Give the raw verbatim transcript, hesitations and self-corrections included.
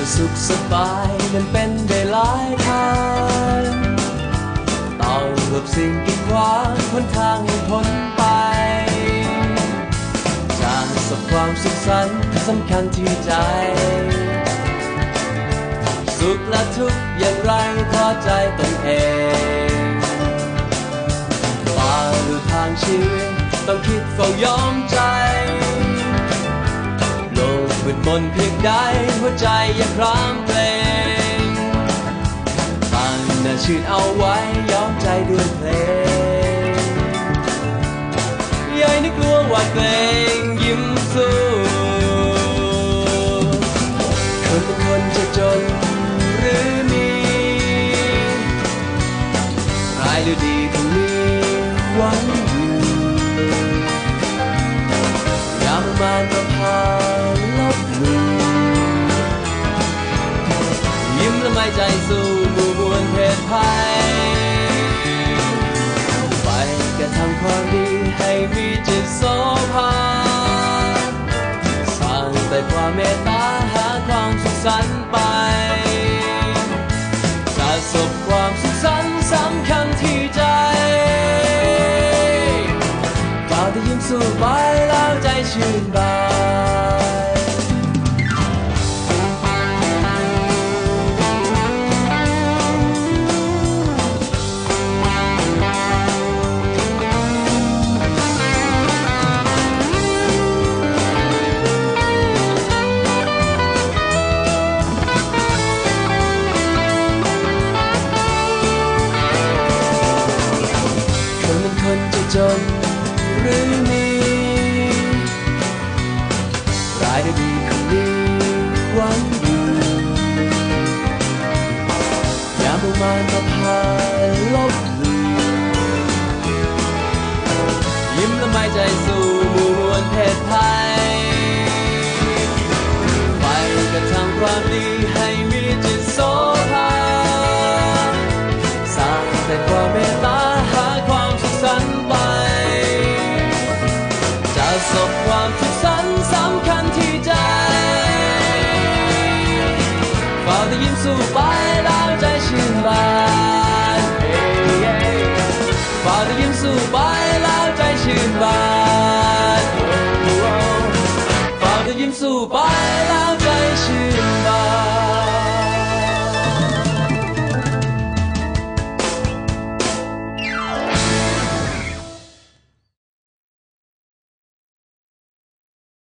สุขสบายนั้นเป็นได้หลายทางต้องหลบสิ่งกีดขวางหนทางให้พ้นไปจากสบความสุขสันต์สำคัญที่ใจสุขและทุกข์อย่างไรพอใจตนเองฝ่าดูทางชีวิตต้องคิดเฝ้ายอมใจโลกมืดมนเพียงใดหัวใจอย่าพร้ำเพลงตั้งหน้าชื่นเอาไว้ยอมใจด้วยเพลงอย่าให้กลัวหวาดเกรงยิ้มสู้คนเป็นคนจะจนหรือมีร้ายหรือดีก็มีหวังอยู่อย่าประมาณประพาลบหลู่ยิ้มและไม่ใจสู้มูมวลเพศภัยไปกระทำความดีให้มีจิตโสภาสร้างแต่ความเมตตาหาความสุขสันต์ไปสะสมความสุขสันต์สำคัญที่ใจฝ่าแต่ยิ้มสู้ไปแล้วใจชื่นบานคนจะจนหรือมีร้ายหรือดีคนนี้หวังอยู่อย่าประมาณประพาลบหลู่ยิ้มและไม่ใจสู้มูมวลเพศภัยไปกระทำความดีให้มีจิตโสภาสร้างแต่ความเมตตาหาความสุขสันต์ไปจะสบความสุขสันต์สำคัญที่ใจฝ่าแต่ยิ้มสู้ไปแล้วใจชื่นบานฝ่าแต่ยิ้มสู้ไปแล้วใจชื่นบานฝ่าแต่ยิ้มสู้ไปแล้ว